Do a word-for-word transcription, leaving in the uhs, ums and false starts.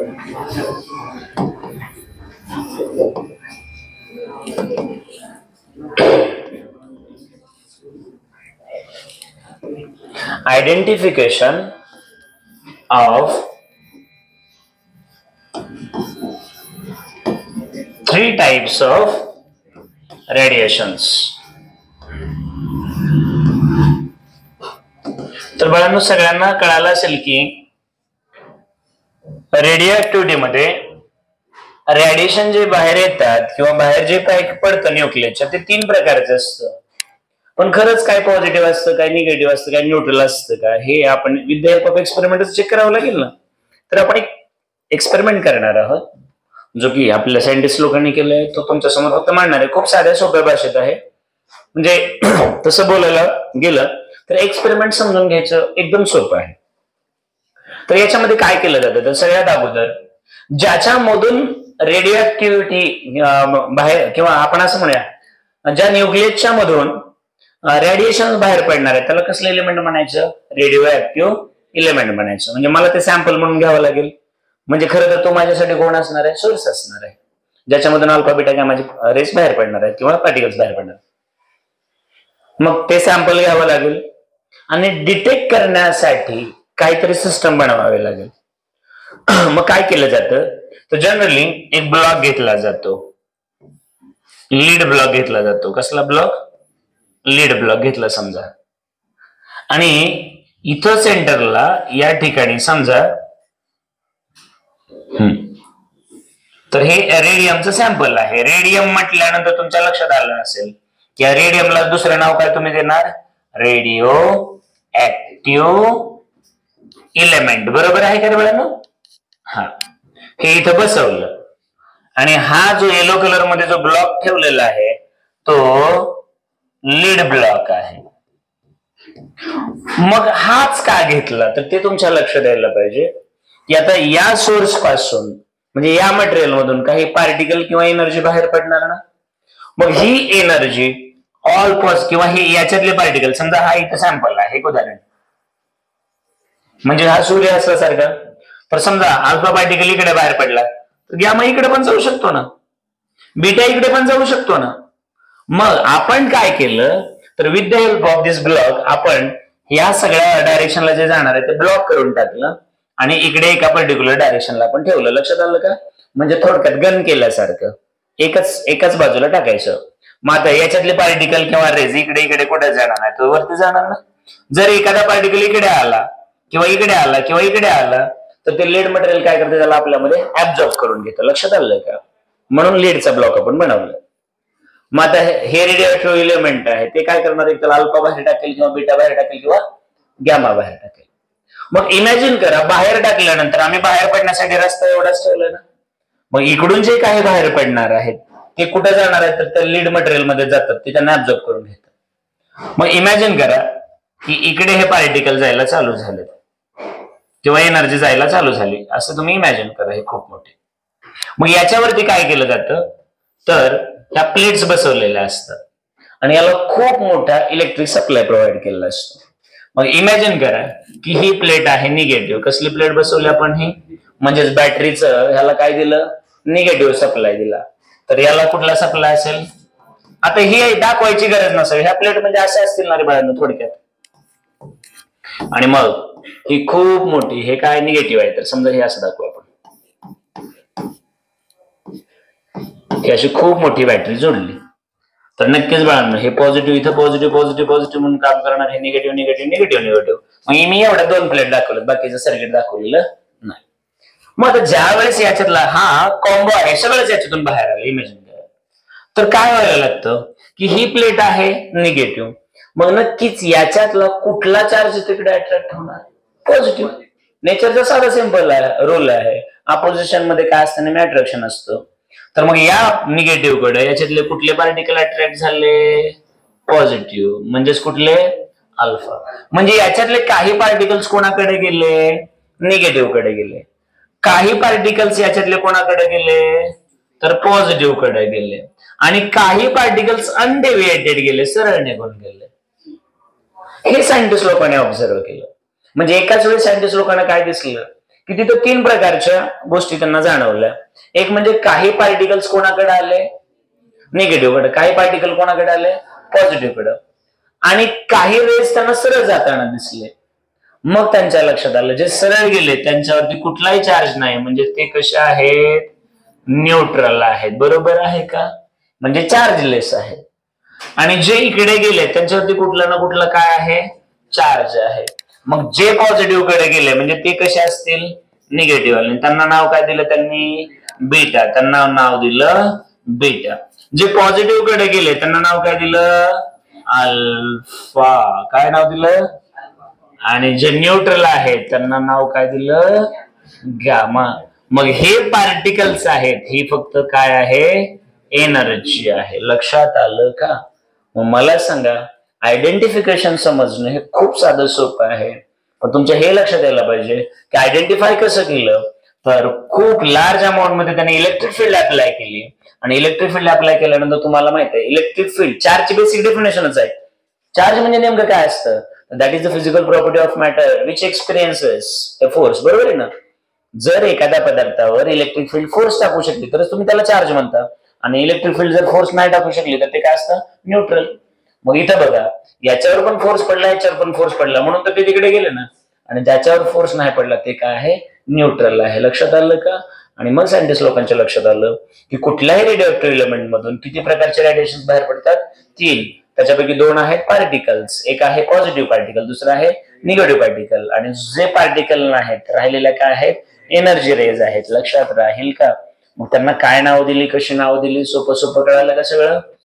Identification of three types of radiations. तर बाळांनो सगळ्यांना कळालं असेल की रेडिओ ऍक्टिव्हिटी मध्ये रेडिएशन जे बाहेर येतात किंवा बाहेर जे काही पडतं न्यूक्लियसच्या ते तीन प्रकारचं असतं. पण खरंच काय पॉझिटिव्ह असतं, काय निगेटिव्ह असतं, काय न्यूट्रल असतं का हे आपण with the help of experiment check करावं लागेल ना. तर आपण एक एक्सपेरिमेंट करणार आहोत जो की आपल्या सायंटिस्ट लोकांनी केलाय, तो तुमच्या समोर फक्त मांडणार आहे. खूप साध्या सोप्या भाषेत आहे. म्हणजे तसं बोलायला गेलं तर एक्सपेरिमेंट समजून घ्यायचं एकदम सोपं आहे. तर याच्यामध्ये काय केलं जातं तर सगळ्यात अगोदर ज्याच्यामधून रेडिओ ऍक्टिव्हिटी बाहेर किंवा आपण असं म्हणूया ज्या न्यूक्लियसच्या मधून रेडिएशन बाहेर पडणार आहे त्याला कसलं एलिमेंट म्हणायचं, रेडिओ ऍक्टिव्ह एलिमेंट म्हणायचं. म्हणजे मला ते सॅम्पल म्हणून घ्यावं लागेल. म्हणजे खरं तर तो माझ्यासाठी कोण असणार आहे, सोर्स असणार आहे ज्याच्यामधून अल्फा बीटा गॅमाचे रेस बाहेर पडणार आहेत किंवा पार्टिकल्स बाहेर पडणार. मग ते सॅम्पल घ्यावं लागेल आणि डिटेक्ट करण्यासाठी काहीतरी सिस्टम बनवावी लागेल. मग काय केलं जातं तर जनरली एक ब्लॉक घेतला जातो, लीड ब्लॉक घेतला जातो. कसला ब्लॉक, लीड ब्लॉक घेतला समजा. आणि इथं सेंटरला या ठिकाणी समजा तर हे रेडियमचं सॅम्पल आहे. रेडियम म्हटल्यानंतर तुमच्या लक्षात आलं नसेल की या रेडियमला दुसरं नाव काय तुम्ही देणार, रेडिओ ऍक्टिव्ह इलेमेंट. बरोबर आहे का रे? हा, हे इथं बसवलं आणि हा जो येलो कलर मध्ये जो ब्लॉक ठेवलेला आहे तो लीड ब्लॉक आहे. मग हाच का घेतला तर ते तुमच्या लक्षात यायला पाहिजे की आता या सोर्स पासून म्हणजे या मटेरियल मधून काही पार्टिकल किंवा एनर्जी बाहेर पडणार ना. मग ही एनर्जी ऑल पॉस किंवा हे याच्यातले पार्टिकल समजा हा इथं सॅम्पल आहे एक उदाहरण म्हणजे हा सूर्य असल्यासारखा. तर समजा अल्फा पार्टिकल इकडे बाहेर पडला तर गॅमा इकडे पण जाऊ शकतो ना, बीटा इकडे पण जाऊ शकतो ना. मग आपण काय केलं तर with the help of this block आपण या सगळ्या डायरेक्शनला जे जाणार आहे ते ब्लॉक करून टाकलं आणि इकडे एका पर्टिक्युलर डायरेक्शनला आपण ठेवलं. लक्षात आलं का? म्हणजे थोडक्यात गन केल्यासारखं एकच एकाच बाजूला टाकायचं. मग आता याच्यातले पार्टिकल किंवा रेज इकडे इकडे कुठे जाणार नाही, तो वरती जाणार ना. जर एखादा पार्टिकल इकडे आला किंवा इकडे आला किंवा इकडे आला तर ते लीड मटेरियल काय करते, त्याला आपल्यामध्ये ऍब्झॉर्ब करून घेतं. लक्षात आलं का? म्हणून लीडचा ब्लॉक आपण बनवलं. मग आता हे रेडिओ एलिमेंट आहे ते काय करणार, त्याला अल्फा बाहेर टाकेल किंवा बीटा बाहेर टाकेल किंवा गॅमा बाहेर टाकेल. मग इमॅजिन करा बाहेर टाकल्यानंतर आम्ही बाहेर पडण्यासाठी रस्ता एवढाच ठेवला ना. मग इकडून जे काही बाहेर पडणार आहेत ते कुठे जाणार आहेत तर ते लीड मटेरियल मध्ये जातात, ते त्यांना ऍब्झॉर्ब करून घेतात. मग इमॅजिन करा की इकडे हे पार्टिकल जायला चालू झाले किंवा एनर्जी जायला चालू झाली, असं तुम्ही इमॅजिन करा. हे खूप मोठे. मग याच्यावरती काय केलं जातं तर ह्या प्लेट्स बसवलेल्या असतात आणि याला खूप मोठा इलेक्ट्रिक सप्लाय प्रोव्हाइड केलेला असतो. मग इमॅजिन करा की ही प्लेट आहे निगेटिव्ह. कसली प्लेट बसवली आपण, ही म्हणजेच बॅटरीचं ह्याला काय दिलं, निगेटिव्ह सप्लाय दिला. तर याला कुठला सप्लाय असेल, आता ही दाखवायची गरज नसेल. ह्या प्लेट म्हणजे असे असतील ना रे बाळांनो थोडक्यात. आणि मग ही खूप मोठी, हे काय निगेटिव्ह आहे तर समजा हे असं दाखवू आपण, ही अशी खूप मोठी बॅटरी जोडली तर नक्कीच बाळांनो हे पॉझिटिव्ह इथं पॉझिटिव्ह पॉझिटिव्ह पॉझिटिव्ह म्हणून काम करणार, हे निगेटिव्ह निगेटिव्ह निगेटिव्ह निगेटिव्ह. मग मी एवढ्या दोन प्लेट दाखवलं, बाकीचं सर्किट दाखवलेलं नाही. मग आता ज्या वेळेस याच्यातला हा कॉम्बो आहे सगळंच याच्यातून बाहेर आलं इमॅजिन करा, तर काय व्हायला लागतं की ही प्लेट आहे निगेटिव्ह. मग नक्कीच याच्यातला कुठला चार्ज तिकडे अट्रॅक्ट होणार, पॉझिटिव्ह. नेचरचा साधा सिंपल रोल आहे. अपोजिशन मध्ये काय असतं नेहमी अट्रॅक्शन असतं. तर मग या निगेटिव्ह कडे याच्यातले कुठले पार्टिकल अट्रॅक्ट झाले, पॉझिटिव्ह. म्हणजेच कुठले, अल्फा. म्हणजे याच्यातले काही पार्टिकल्स कोणाकडे गेले, निगेटिव्ह कडे गेले. काही पार्टिकल्स याच्यातले कोणाकडे गेले तर पॉझिटिव्ह कडे गेले आणि काही पार्टिकल्स अनडेव्हिएटेड गेले, सरळ निघून गेले. हे सायंटिस्ट लोकांनी ऑब्झर्व केलं. म्हणजे एकाच वेळी सायंटिस्ट लोकांना काय दिसलं की तिथं तीन प्रकारच्या गोष्टी त्यांना जाणवल्या. एक म्हणजे काही पार्टिकल्स कोणाकडे आले, निगेटिव्ह कडे, काही पार्टिकल कोणाकडे आले, पॉझिटिव्ह कडे, आणि काही रेस त्यांना सरळ जाताना दिसले. मग त्यांच्या लक्षात आलं जे सरळ गेले त्यांच्यावरती कुठलाही चार्ज नाही, म्हणजे ते कसे आहेत, न्यूट्रल आहेत. बरोबर आहे का? म्हणजे चार्जलेस आहेत. आणि जे इकडे गेले त्यांच्यावरती कुठलं ना कुठलं काय आहे, चार्ज आहे. मग जे पॉझिटिव्ह कडे गेले म्हणजे ते कसे असतील, निगेटिव्ह आले. त्यांना नाव काय दिलं त्यांनी, बीटा. त्यांना नाव दिलं बीटा. जे पॉझिटिव्ह कडे गेले त्यांना नाव काय दिलं, अल्फा. काय नाव दिलं? आणि जे न्यूट्रल आहेत त्यांना नाव काय दिलं, गामा. मग हे पार्टिकल्स आहेत, ही फक्त काय आहे, एनर्जी आहे. लक्षात आलं का? मग मला सांगा, आयडेंटिफिकेशन समजणं हे खूप साधं सोपं आहे, पण तुमच्या हे लक्षात यायला पाहिजे की आयडेंटिफाय कसं केलं. तर खूप लार्ज अमाऊंट मध्ये त्याने इलेक्ट्रिक फील्ड अप्लाय केली, आणि इलेक्ट्रिक फील्ड अप्लाय केल्यानंतर तुम्हाला माहित आहे इलेक्ट्रिक फील्ड चार्जची बेसिक डेफिनेशनच आहे. चार्ज म्हणजे नेमकं काय असतं, that is the physical property of matter which experiences a force. बरोबर आहे ना? जर एखाद्या पदार्थावर इलेक्ट्रिक फील्ड फोर्स टाकू शकली तरच तुम्ही त्याला चार्ज म्हणता, आणि इलेक्ट्रिक फील्ड जर फोर्स नाही टाकू शकली तर ते काय असतं, न्यूट्रल. मग इथं बघा, याच्यावर पण फोर्स पडला, याच्यावर पण फोर्स पडला, म्हणून तर ते तिकडे गेले ना. आणि ज्याच्यावर फोर्स नाही पडला ते काय आहे, न्यूट्रल आहे. लक्षात आलं का? आणि मग सायंटिस्ट लोकांच्या लक्षात आलं की कुठल्याही रेडिओएक्टिव्ह एलिमेंट मधून किती प्रकारचे रेडिएशन बाहेर पडतात, तीन. त्याच्यापैकी दोन आहेत पार्टिकल्स, एक आहे पॉझिटिव्ह पार्टिकल, दुसरा आहे निगेटिव्ह पार्टिकल, आणि जे पार्टिकल नाहीत राहिलेल्या काय आहेत, एनर्जी रेज आहेत. लक्षात राहील का? मग त्यांना काय नाव दिली, कशी नाव दिली, सोपं सोपं कळालं का सगळं?